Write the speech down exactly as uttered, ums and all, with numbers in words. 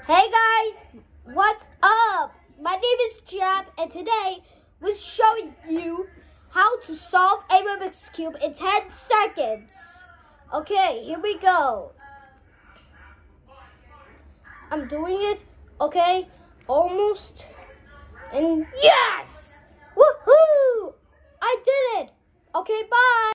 Hey guys, what's up? My name is Jab, and today we're showing you how to solve a Rubik's Cube in ten seconds. Okay, here we go. I'm doing it, okay? Almost. And yes! Woohoo! I did it! Okay, bye!